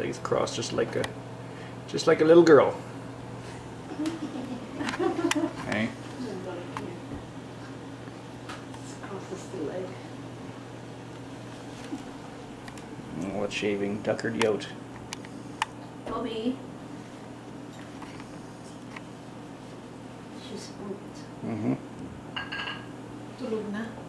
legs crossed just like a little girl. Okay. Crosses the leg. What's shaving Tuckered Yote? Bobby. She's spooked. Mm-hmm. Tulog na.